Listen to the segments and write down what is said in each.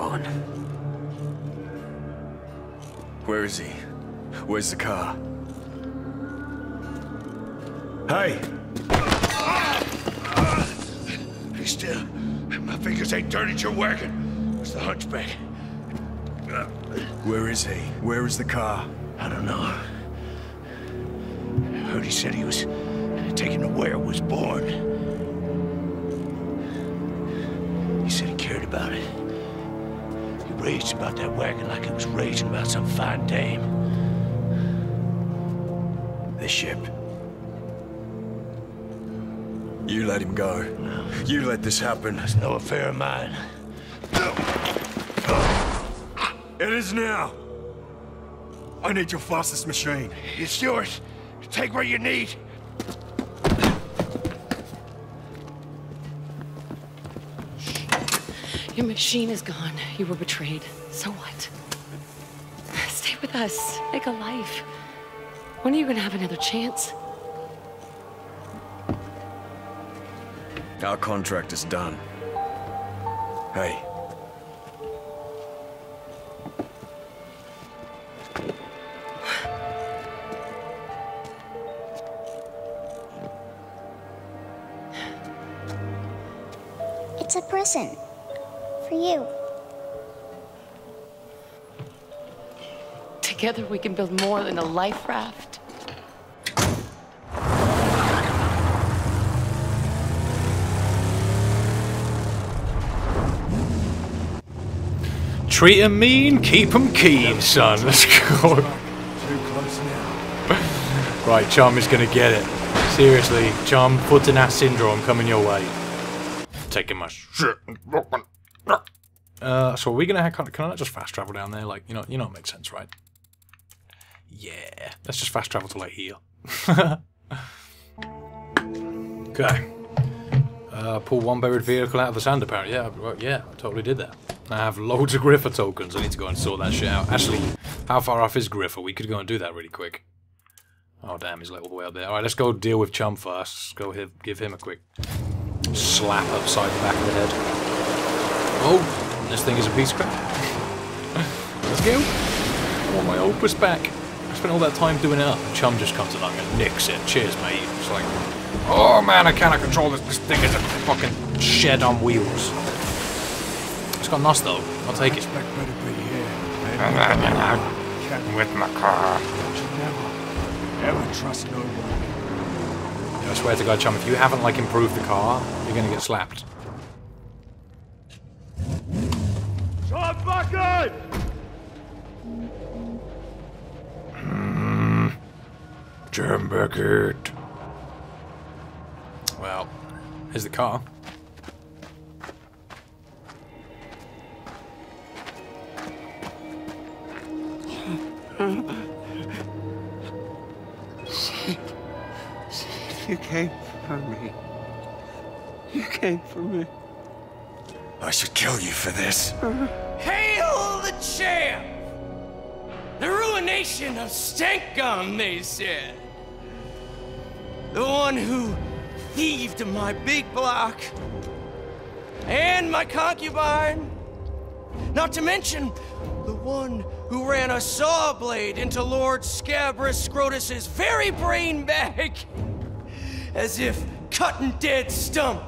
gone. Where is he? Where's the car? Hey! Be still. My fingers ain't dirty at your wagon. Where's the hunchback? Where is he? Where is the car? I don't know. I heard he said he was taken to where it was born. He said he cared about it. He raged about that wagon like he was raging about some fine dame. The ship. You let him go. No. You let this happen. It's no affair of mine. It is now. I need your fastest machine. It's yours. Take what you need. Your machine is gone. You were betrayed. So what? Stay with us. Make a life. When are you gonna have another chance? Our contract is done. Hey. It's a present. For you. Together we can build more than a life raft. Treat 'em mean, keep 'em keen, son. Let's go. Too close now. Right, Chum is gonna get it. Seriously, Chum, foot in that syndrome coming your way. Taking my shit. So are we gonna can I not just fast travel down there? Like, you know it makes sense, right? Yeah. Let's just fast travel to like here. Okay. Pull one buried vehicle out of the sand apparently. Yeah, I totally did that. I have loads of Griffer tokens. I need to go and sort that shit out. Actually, how far off is Griffer? We could go and do that really quick. Oh damn, he's like all the way up there. Alright, let's go deal with Chum first. Let's go give him a quick slap upside the back of the head. Oh, this thing is a piece of crap. Let's go. I want my opus back. I spent all that time doing it up. Chum just comes along and nicks it. Cheers, mate. It's like, oh man, I cannot control this. This thing is a fucking shed on wheels. It's got NOS though. I'll take it. Expect better be here. With my car. Never trust no one. I swear to God, Chum, if you haven't like improved the car, you're gonna get slapped. Shot bucket! Jim Beckett. Well, here's the car. You came for me. You came for me. I should kill you for this. Hail the champ! The ruination of Stankum, they said. The one who thieved my big block and my concubine. Not to mention the one who ran a saw blade into Lord Scabrous Scrotus's very brain bag, as if cutting dead stump.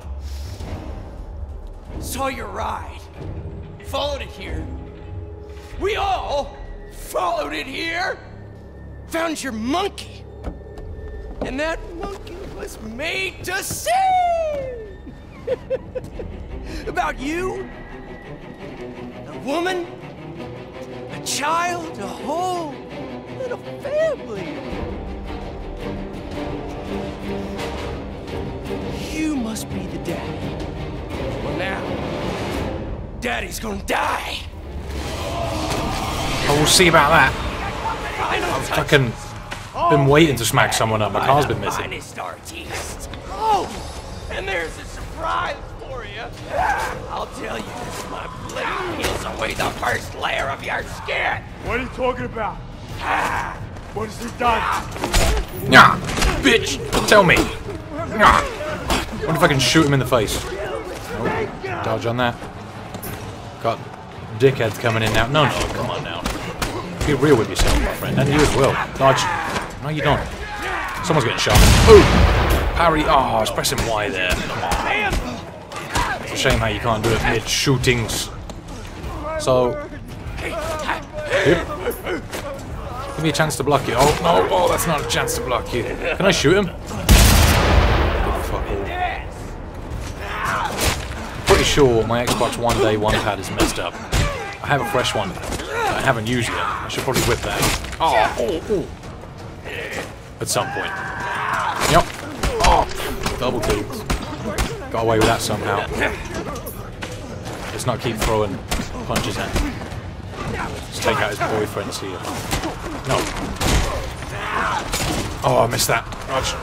Saw your ride, followed it here. We all followed it here. Found your monkey, and that monkey was made to sing about you, a woman, a child, a whole little family. You must be the daddy. Well now, daddy's gonna die. Oh, we'll see about that. I've fucking been waiting to smack someone up. My car's been missing. Finest artiste. Oh, and there's a surprise for you. I'll tell you, my blade peels away the first layer of your skin. What are you talking about? What has he done? Nah, bitch, tell me. Nah. What if I can shoot him in the face? Nope. Dodge on that. God. dickheads coming in now. No, come on now. Be real with yourself, my friend. And you as well. Dodge. No, you don't. Someone's getting shot. Ooh! Parry. Oh, I was pressing Y there. It's a shame how you can't do it mid-shootings. So... Yep. Give me a chance to block you. Oh, no. Oh, that's not a chance to block you. Can I shoot him? Fuck all. Pretty sure my Xbox One Day One pad is messed up. I have a fresh one that I haven't used yet. I should probably whip that. Oh. At some point. Yep. Oh, double kills. Got away with that somehow. Let's not keep throwing punches at him. Let's take out his boyfriends here. No. Oh, I missed that. Rog.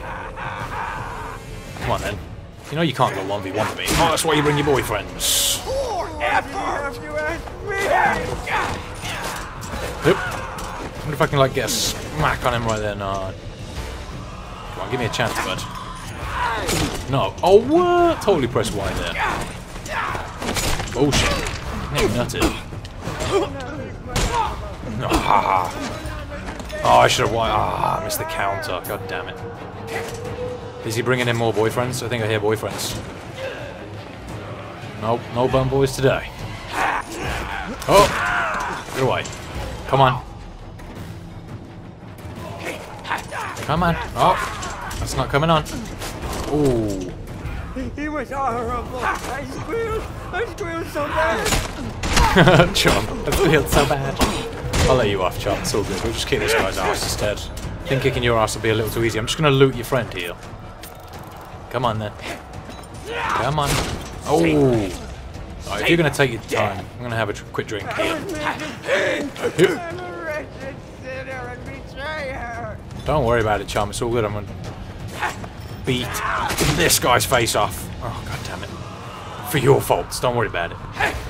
Come on then. You know you can't go 1v1 with me. Oh, that's why you bring your boyfriends. Yep. I wonder if I can like get a smack on him right there. No. Come on, give me a chance, bud. No. Oh, what? Totally pressed Y there. Bullshit. Nearly nutted. Ah. Oh, I should have won. Ah, I missed the counter. God damn it. Is he bringing in more boyfriends? I think I hear boyfriends. Nope, no bum boys today. Oh! Get away. Come on. Come on. Oh! That's not coming on. Ooh. He was horrible. I squealed so bad. Chomp, I squealed so bad. I'll let you off, Chomp. It's all good. We'll just kick this guy's ass instead. I think kicking your ass will be a little too easy. I'm just going to loot your friend here. Come on then. Come on. Oh! Right, if you're going to take your time, I'm going to have a quick drink here. Don't worry about it, Chomp. It's all good. I'm going to beat this guy's face off. Oh, god damn it. For your faults. Don't worry about it.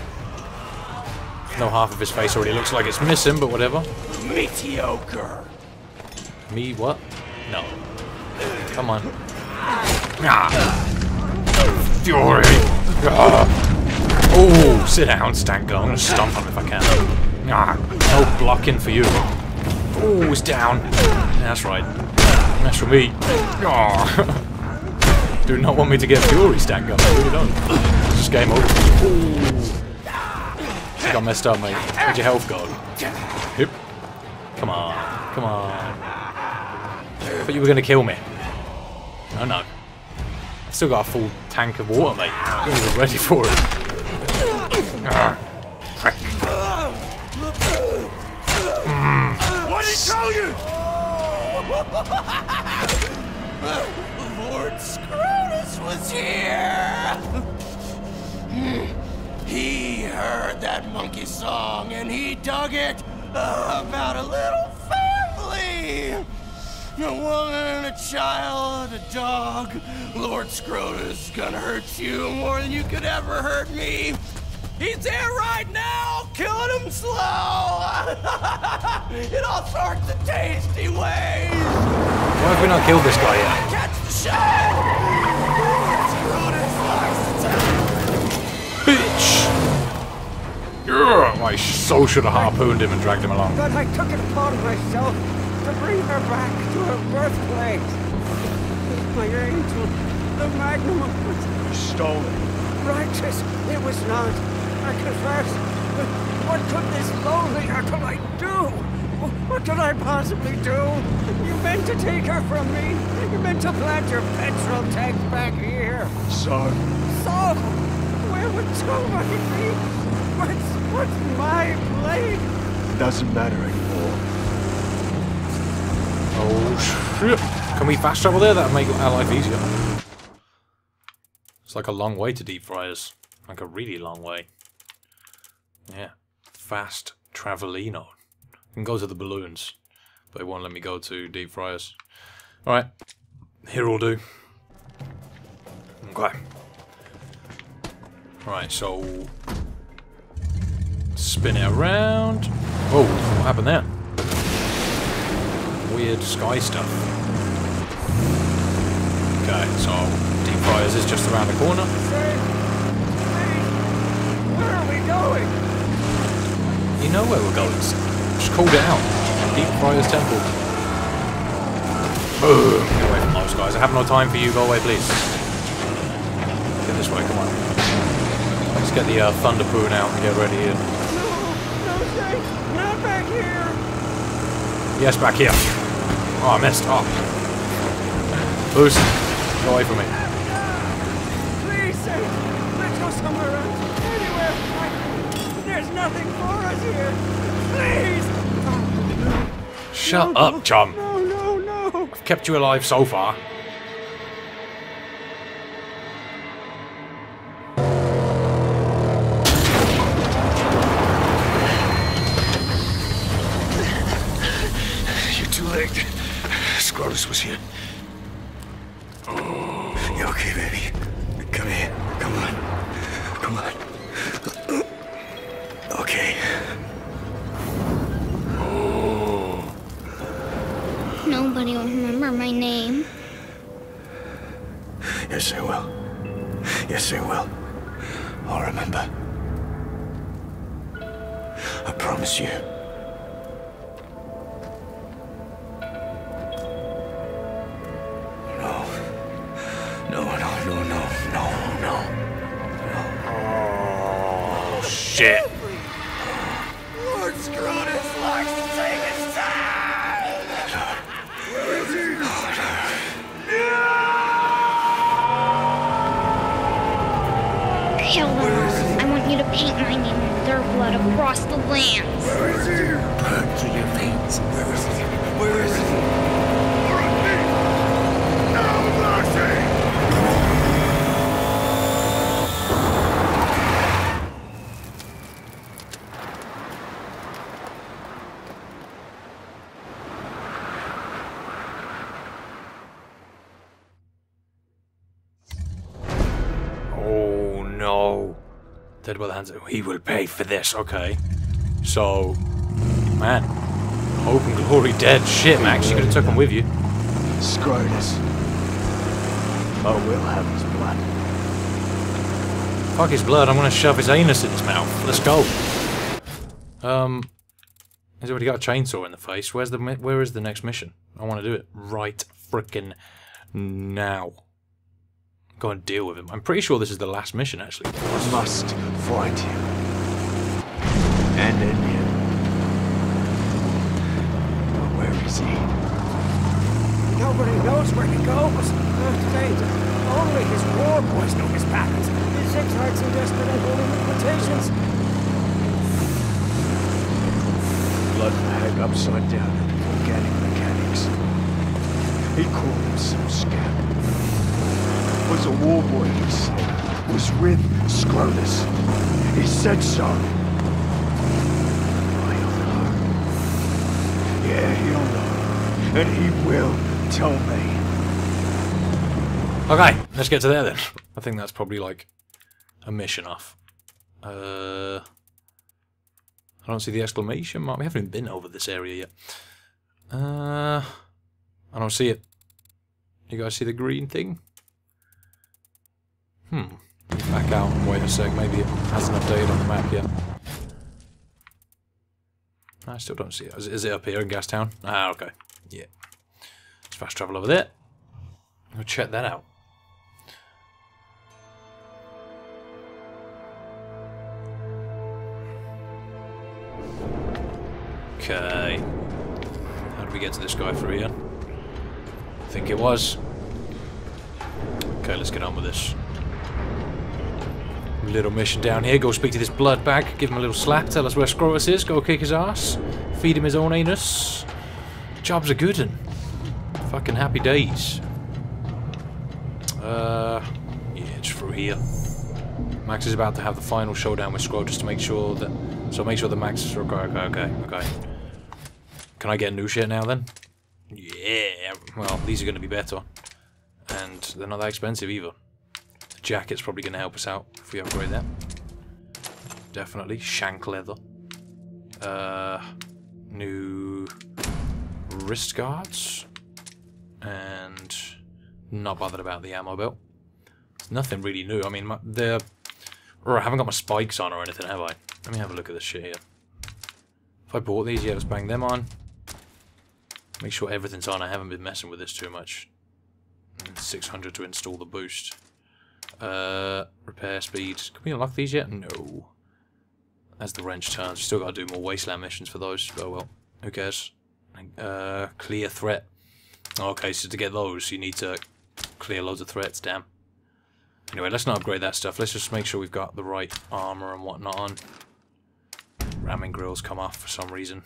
No, half of his face already looks like it's missing, but whatever. Mediocre. Me what? No. Come on. Ah. Fury. Ah. Oh, sit down, Stanko. I'm gonna stomp him if I can. Ah. No blocking for you. Oh, it's down. That's right. That's for me. Oh. Do not want me to get Fury, Stanko. I really don't. It's just game over. Ooh. You got messed up, mate. Where'd your health go? Yep. Come on. Come on. I thought you were going to kill me. No, no. I've still got a full tank of water, mate. I'm not even ready for it. What did he tell you? Lord Scrotus was here. He heard that monkey song and he dug it about a little family. A woman, a child, a dog. Lord Scrotus is gonna hurt you more than you could ever hurt me. He's there right now, killing them slow. In all sorts of tasty ways. Why have we not killed this guy yet? Catch the shot. Scrotus likes to Bitch! Yeah, I so should have harpooned him and dragged him along. But I took it upon myself to bring her back to her birthplace. My angel, the magnum of You stole it. righteous, it was not. I confess. But what could this lonely acolyte do? What could I possibly do? You meant to take her from me. You meant to plant your petrol tank back here. So? So, where would somebody be? What's my place? It doesn't matter anymore. Oh shit! Can we fast travel there? That'll make our life easier. It's like a long way to deep fryers. Like a really long way. Yeah. Fast travelino. I can go to the balloons, but it won't let me go to deep fryers. Alright. Here will do. Okay. Right, so spin it around. Whoa, what happened there? Weird sky stuff. Okay, so deep fryers is just around the corner. Where are we going? You know where we're going. Just called it out. Deep Friar's Temple. Boom! Get away from those guys. I have no time for you. Go away, please. Get this way, come on. Let's get the Thunder Poon out and get ready here. No, Saint, not back here. Yes, back here. Oh, I missed. Oh. Loose. Go away from me. Please, Saint, let's go somewhere else. Anywhere. There's nothing for us here. Please. Shut up, chum. No, no, no. I've kept you alive so far. You're too late. Scrotus was here. You okay, baby? Come here. Come on. Come on. Okay. Nobody will remember my name. Yes, they will. Yes, they will. I'll remember. I promise you. No. No, no, no, no, no, no. Oh, shit. Lord Scrotus likes to take his time! Kill them. I want you to paint my name in their blood across the lands. Burn through your veins. Where is he? Where is he? Oh no. Dead by the hands of... He will pay for this, okay. So... Man. Hope and glory dead. Shit, Max, you could have took him with you. Scrotus. Oh, we'll have his blood. Fuck his blood, I'm gonna shove his anus in his mouth. Let's go. He's already got a chainsaw in the face. Where is the next mission? I want to do it right frickin' now. Go and deal with him. I'm pretty sure this is the last mission, actually. I must find him. And end him. But where is he? Nobody knows where he goes. Saint, only his war boys know his patterns, his zigzags and desperate and holy limitations. Blood bag upside down in organic mechanics. He called himself Scavenge. Was a war boy, he said. Was with Scrotus. He said so. He'll know. Yeah, he'll know. And he will tell me. Okay, let's get to there then. I think that's probably like a mission off. I don't see the exclamation mark. We haven't even been over this area yet. I don't see it. You guys see the green thing? Back out and wait a sec. Maybe it hasn't updated on the map yet. I still don't see it. Is it up here in Gastown? Ah, okay. Yeah. Let's fast travel over there. Go check that out. Okay. How did we get to this guy through here? I think it was. Okay, let's get on with this. Little mission down here. Go speak to this blood bag. Give him a little slap. Tell us where Scrotus is. Go kick his ass. Feed him his own anus. Job's a good one. Fucking happy days. Yeah, it's through here. Max is about to have the final showdown with Scrotus to make sure that... So make sure that Max is... Okay. Can I get new shit now then? Yeah. Well, these are going to be better. And they're not that expensive either. The jacket's probably going to help us out if we upgrade that. Definitely. Shank leather. New wrist guards. And not bothered about the ammo belt. It's nothing really new. I mean, I haven't got my spikes on or anything, have I? Let me have a look at this shit here. If I bought these, yeah, let's bang them on. Make sure everything's on. I haven't been messing with this too much. 600 to install the boost. Repair speed. Can we unlock these yet? No. As the wrench turns, we still got to do more Wasteland missions for those. Oh well, who cares? Clear threat. Okay, so to get those, you need to clear loads of threats. Damn. Anyway, let's not upgrade that stuff. Let's just make sure we've got the right armor and whatnot on. Ramming grills come off for some reason.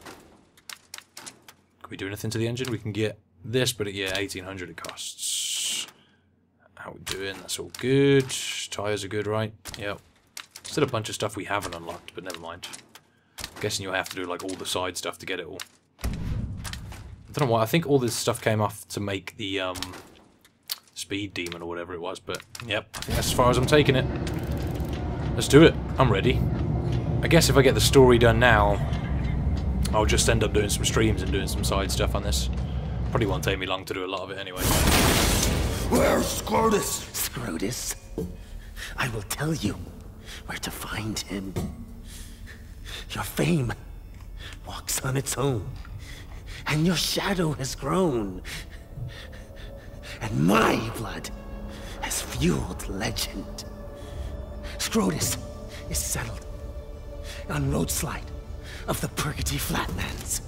Can we do anything to the engine? We can get this, but yeah, 1800 it costs. How we doing? That's all good. Tires are good, right? Yep. Still a bunch of stuff we haven't unlocked, but never mind. I'm guessing you'll have to do like all the side stuff to get it all. I don't know why. I think all this stuff came off to make the speed demon or whatever it was, but yep, I think that's as far as I'm taking it. Let's do it. I'm ready. I guess if I get the story done now, I'll just end up doing some streams and doing some side stuff on this. Probably won't take me long to do a lot of it anyway. Where's Scrotus? Scrotus? I will tell you where to find him. Your fame walks on its own, and your shadow has grown. And my blood has fueled legend. Scrotus is settled on Roadslide of the Purgatory Flatlands.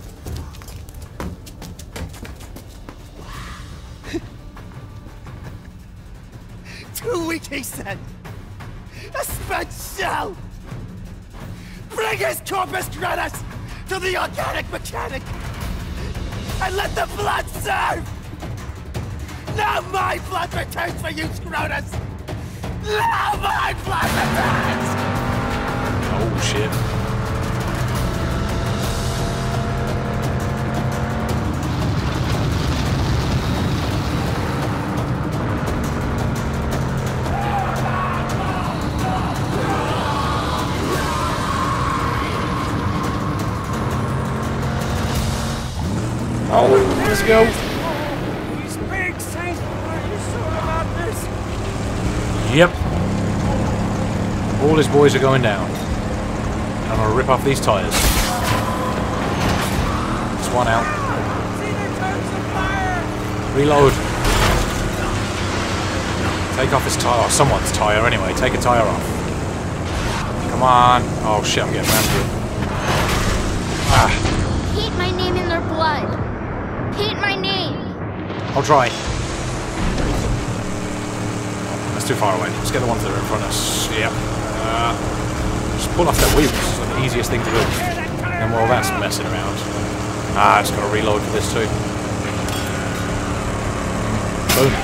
2 weeks, he said. A spent shell! Bring his corpus gratis to the organic mechanic! And let the blood serve! Now my blood returns for you, Scrotus! Now my blood returns! Oh shit. Oh, let's go. These big saints, are you sure about this? Yep. All his boys are going down. I'm gonna rip off these tires. There's one out. See the tongues of fire! Reload. Take off his tire. Oh, someone's tire anyway. Take a tire off. Come on. Oh shit, I'm getting rammed here. Ah. Paint my name in their blood. Paint my name. I'll try. That's too far away. Let's get the ones that are in front of us. Yep. Just pull off their wheels. It's the easiest thing to do. And while that's messing around. I just gotta reload for this too. Boom.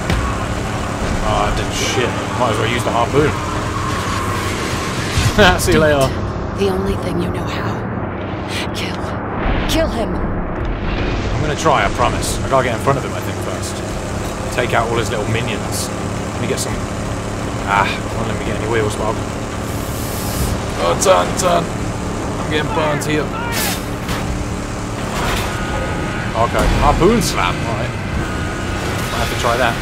I did shit. Might as well use the harpoon. See you later. The only thing you know how. Kill him. I'm gonna try, I promise. I gotta get in front of him, I think, first. Take out all his little minions. Let me get some... won't let me get any wheels, Bob. Oh, turn. I'm getting burnt here. Okay, harpoon slam, alright. Might have to try that.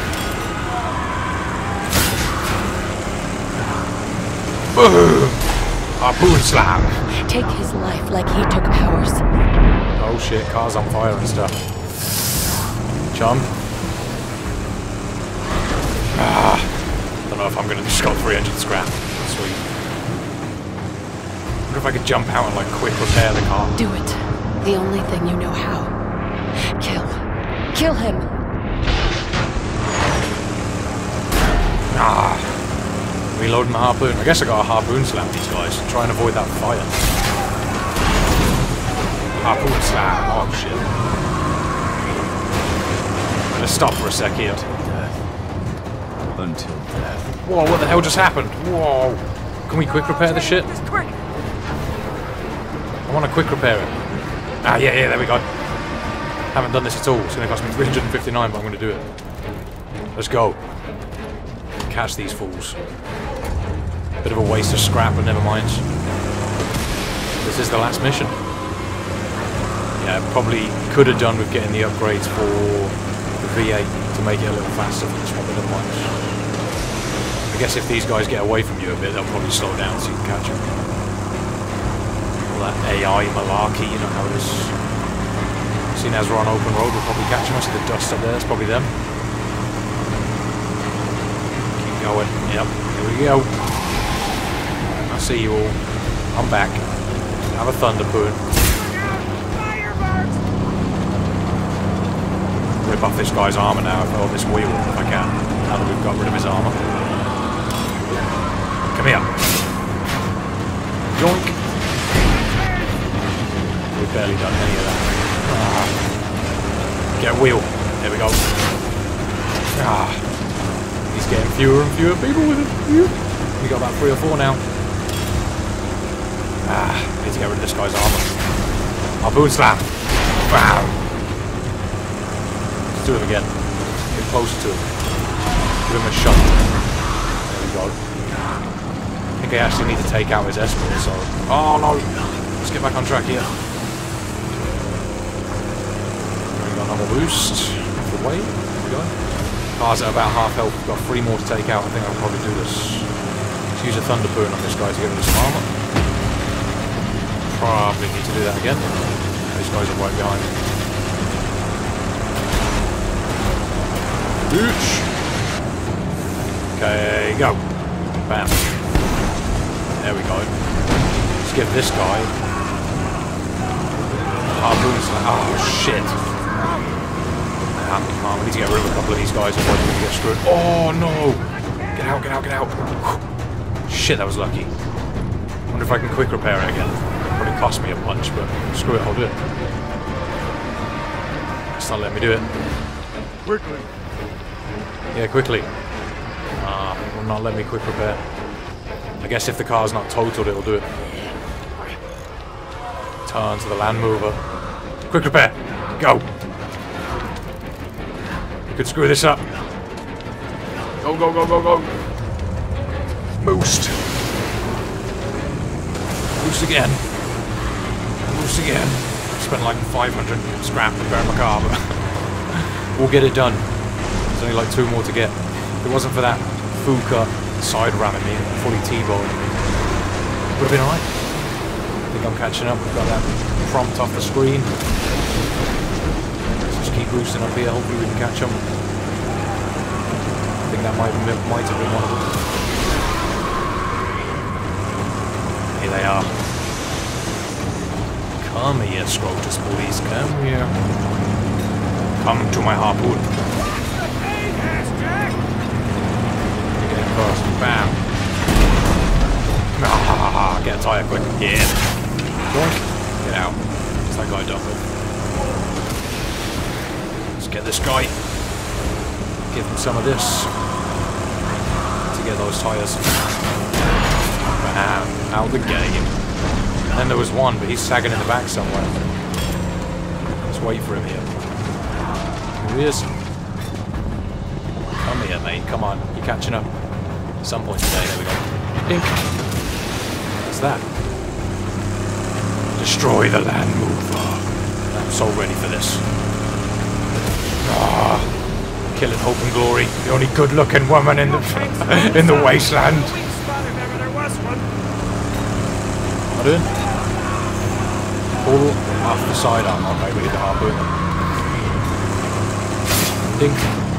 Boom! Harpoon slam! Take his life like he took ours. Oh shit, car's on fire and stuff. Chum. Don't know if I'm gonna just got 300 scrap. Sweet. Wonder if I could jump out and like quick repair the car. Do it. The only thing you know how. Kill him. Reloading my harpoon. I guess I got a harpoon slam these guys. Try and avoid that fire. Harpoon slam. Oh shit. I'm gonna stop for a sec here. Until death. Whoa, what the hell just happened? Whoa. Can we quick repair the shit? Just quick! I want to quick repair it. Yeah, there we go. Haven't done this at all. It's going to cost me 359, but I'm going to do it. Let's go. Catch these fools. Bit of a waste of scrap, but never mind. This is the last mission. Yeah, probably could have done with getting the upgrades for the V8 to make it a little faster for this one, but never mind. I guess if these guys get away from you a bit, they'll probably slow down so you can catch them. All that AI malarkey, you know how it is. Seeing as we're on open road, we'll probably catch them. I see the dust up there, it's probably them. Keep going, yep, here we go. I see you all. I'm back. Have a thunderboon. Rip off this guy's armor now, or this wheel if I can. Now that we've got rid of his armor. Come here. Yoink. We've barely done any of that. Get a wheel. There we go. He's getting fewer and fewer people with him. We got about 3 or 4 now. Need to get rid of this guy's armor. Harpoon slam. Wow. Let's do him again. Get closer to him. Give him a shot. There we go. I think I actually need to take out his escort, so... Oh no! Let's get back on track here. We got another boost. Off the way. There we go. Car's at about half health. We've got 3 more to take out. I think I'll probably do this. Let's use a thunderboon on this guy to get rid of some armor. Probably need to do that again. These guys are right behind me. Ooch! Okay, go. Bam. There we go. Let's give this guy harpoon slam. Oh shit! Come on, we need to get rid of a couple of these guys before we get screwed. Oh no! Get out! Get out! Get out! Shit, that was lucky. Wonder if I can quick repair it again. Probably cost me a punch, but screw it, I'll do it. It's not letting me do it. Quickly. Yeah, quickly. Will not let me quick repair. I guess if the car's not totaled, it'll do it. Turn to the land mover. Quick repair. Go. You could screw this up. Go, go, go, go, go. Boost. Boost again. Boost again. Spent like 500 scrap repairing my car, but we'll get it done. There's only like 2 more to get. If it wasn't for that Fuka side ramming me, fully T-bone, would have been alright. I think I'm catching up. We've got that prompt off the screen. Let's just keep boosting up here. Hopefully we can catch them. I think that might have been one of them. Here they are. Come here, Scrotus boys. Come here. Come to my harpoon. Get in first. Bam. Ah, get a tire quick. Yeah. Doink. Get out. What's that guy done with? Let's get this guy. Give him some of this. To get those tires. Bam. Out the game. And then there was one, but he's sagging in the back somewhere. Let's wait for him here. Here he is. Come here, mate. Come on. You're catching up. At some point today. There we go. Dink. What's that? Destroy the land mover. I'm so ready for this. Ah, killing Hope and Glory, the only good-looking woman in the in the Wasteland. What am I doing? Pull off the side arm. Okay, we need the harpoon. Dink.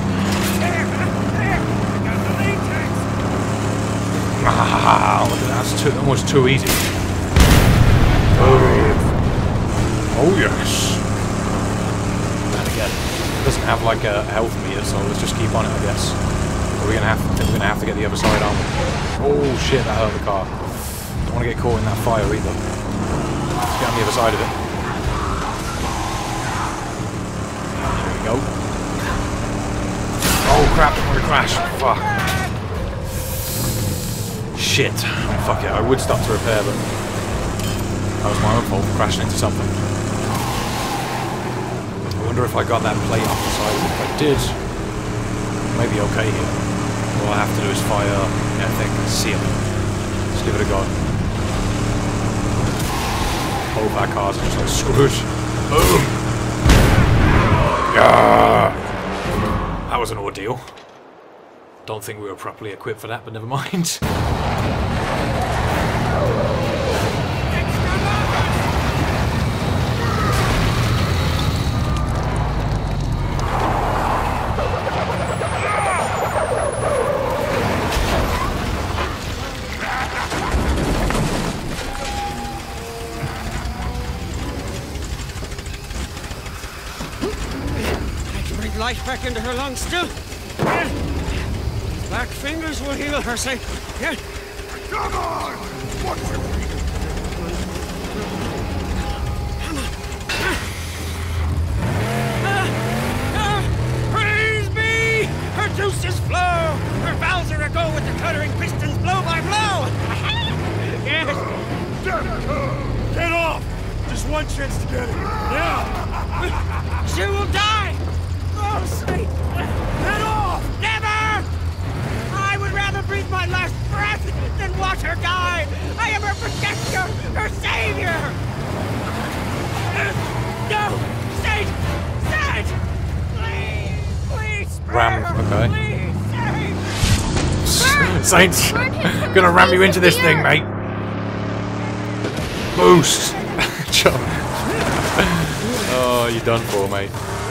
Ah, look at that. That's almost too easy. Oh yes. And again, it doesn't have like a health meter, so let's just keep on it, I guess. We're gonna have to get the other side on. Oh shit, that hurt the car. Don't want to get caught in that fire either. Let's get on the other side of it. There we go. Oh crap, I'm gonna crash. Fuck. Shit. Fuck it, I would stop to repair, but that was my own fault for crashing into something. I wonder if I got that plate off the side. If I did, maybe okay here. All I have to do is fire ethic seal. Let's give it a go. Both our cars are just like screwed. Boom! Yeah! That was an ordeal. Don't think we were properly equipped for that, but never mind. life back into her lungs still. Yeah. Black fingers will heal her, say. Yeah. Come on! What you Praise be! Her juices flow! Her valves are aglow with the cuttering pistons blow by blow! Yes! Get off! Just one chance to get it. Now! She will die! Oh, sweet! Get off! Never! I would rather breathe my last breath than watch her die! I am her protector! Her savior! No! Sage! Sage! Please! Please! Spare Ram, her! okay. Please! Sage! Saints! Gonna ram you into this thing, mate! Boost! Oh, you're done for, mate.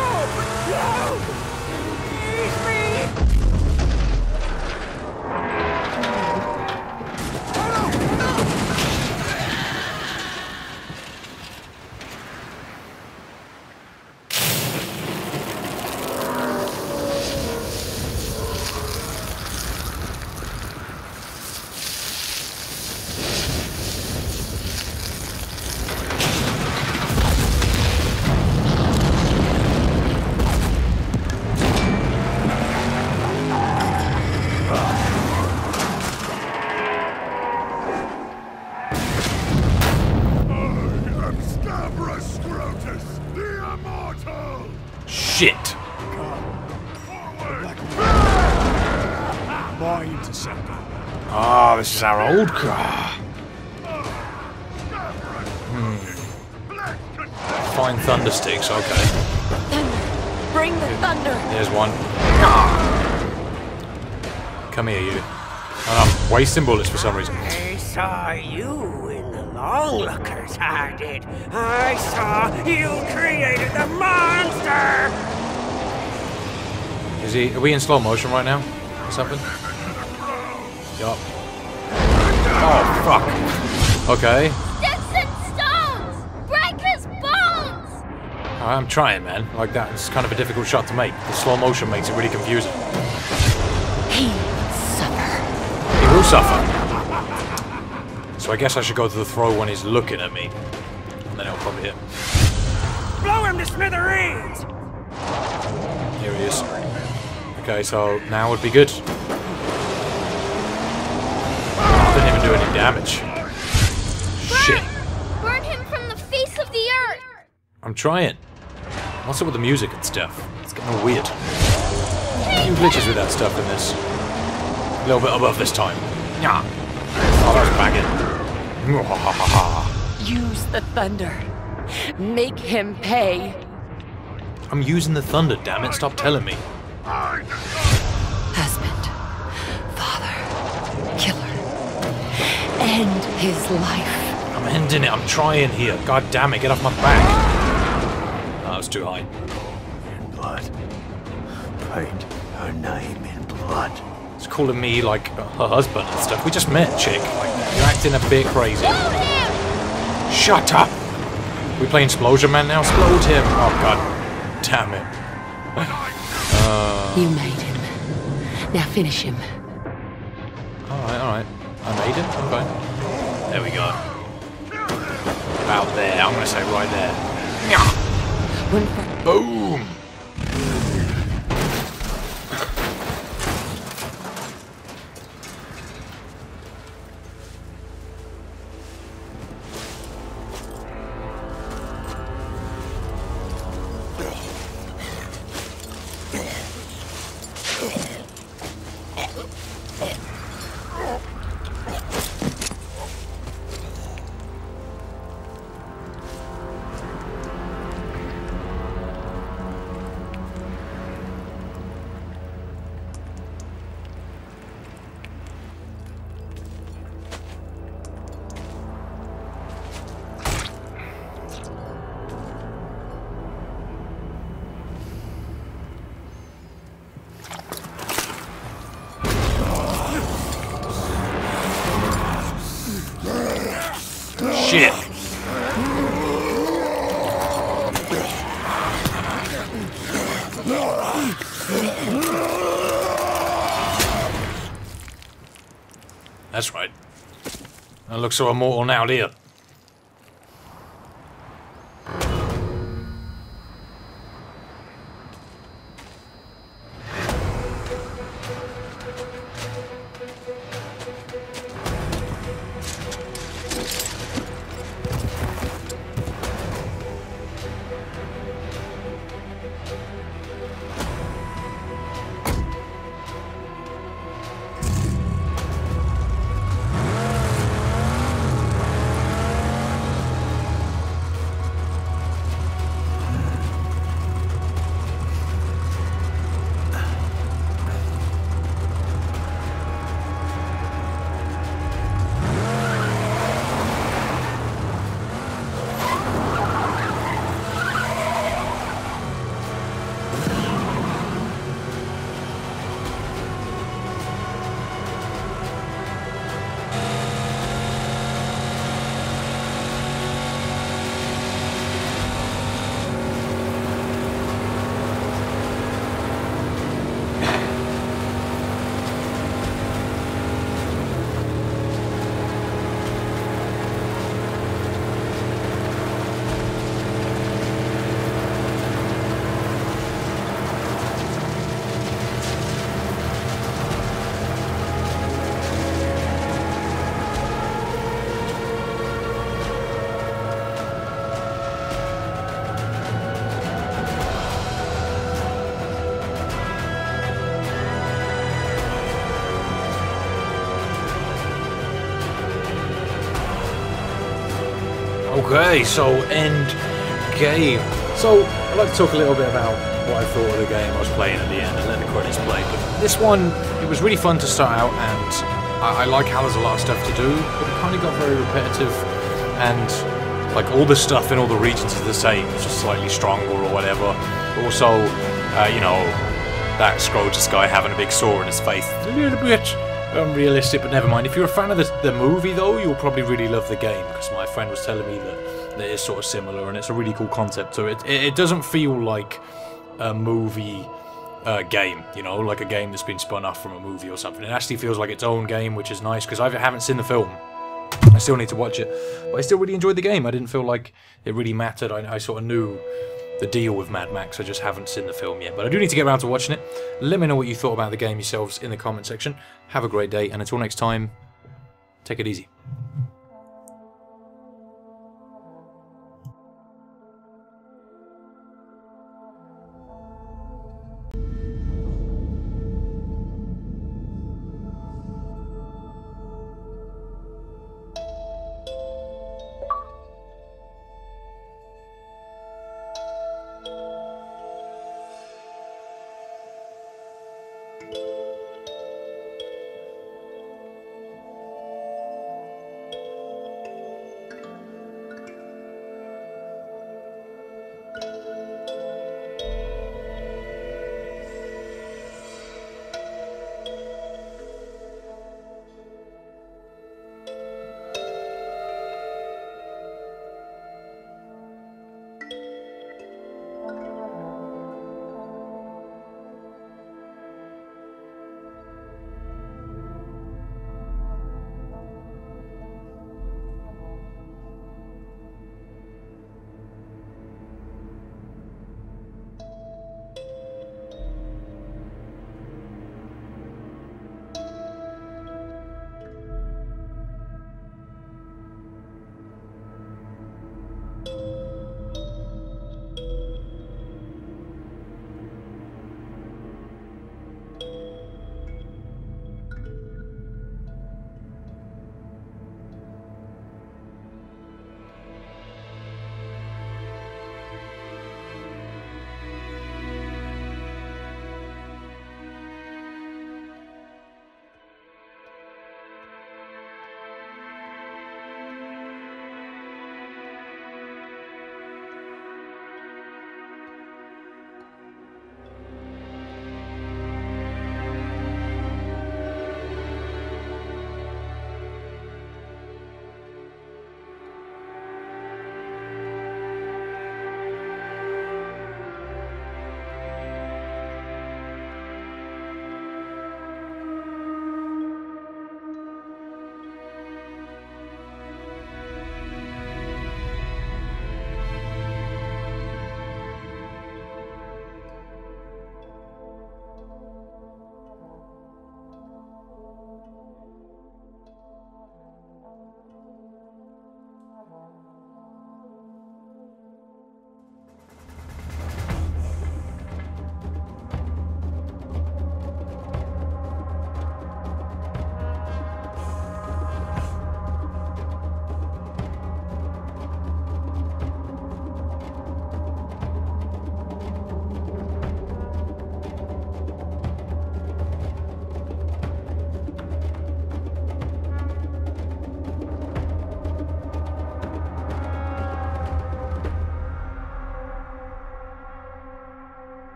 Shit! My interceptor. Ah, this is our old car. Fine thunder sticks, okay. Thunder! Bring the thunder! There's one. Come here, you. And I'm wasting bullets for some reason. I saw you in the long-lookers, I did. I saw you created the monster! Is he? Are we in slow motion right now? Or something? Yup. Oh, fuck. Okay. Sticks and stones! Break his bones! I'm trying, man. Like that. It's kind of a difficult shot to make. The slow motion makes it really confusing. He will suffer. He will suffer. So I guess I should go to the throw when he's looking at me. And then he'll probably hit. Blow him to smithereens! Here he is. Okay, so now would be good. Didn't even do any damage. Shit. Burn him from the face of the earth! I'm trying. What's up with the music and stuff? It's getting all weird. A few glitches with that stuff in this. A little bit above this time. Yeah. Oh, that was banging. Use the thunder. Make him pay. I'm using the thunder, damn it. Stop telling me. Husband. Father. Killer. End his life. I'm ending it. I'm trying here. God damn it. Get off my back. Oh, that was too high. In blood. Paint her name in blood. It's calling me, like, her husband and stuff. We just met, chick. Like, you're acting a bit crazy. Shut up! We playing Explosion Man now? Explode him! Oh, god damn it. You made him. Now finish him. Alright, alright. I made him? Okay. There we go. About there. I'm gonna say right there. Boom! Shit! That's right. I look so immortal now, do you? Okay, so end game. So I'd like to talk a little bit about what I thought of the game I was playing at the end and let the credits play. But this one, it was really fun to start out, and I like how there's a lot of stuff to do, but it kind of got very repetitive, and like all the stuff in all the regions is the same, it's just slightly stronger or whatever. Also, you know, that Scrotus guy having a big sore in his face, a little bit unrealistic, but never mind. If you're a fan of the movie though, you'll probably really love the game, because my friend was telling me that it is sort of similar and it's a really cool concept. So it doesn't feel like a movie game, you know, like a game that's been spun off from a movie or something. It actually feels like its own game, which is nice, because I haven't seen the film. I still need to watch it, but I still really enjoyed the game. I didn't feel like it really mattered. I sort of knew the deal with Mad Max. I just haven't seen the film yet, but I do need to get around to watching it. Let me know what you thought about the game yourselves in the comment section. Have a great day, and until next time, take it easy.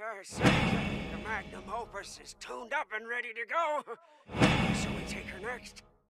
So the magnum opus is tuned up and ready to go. So we take her next.